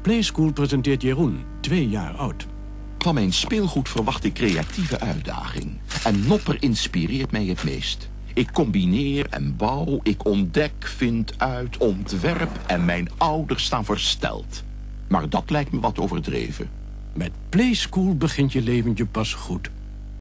Playschool presenteert Jeroen, 2 jaar oud. Van mijn speelgoed verwacht ik creatieve uitdaging. En Nopper inspireert mij het meest. Ik combineer en bouw, ik ontdek, vind uit, ontwerp en mijn ouders staan versteld. Maar dat lijkt me wat overdreven. Met Playschool begint je leventje pas goed.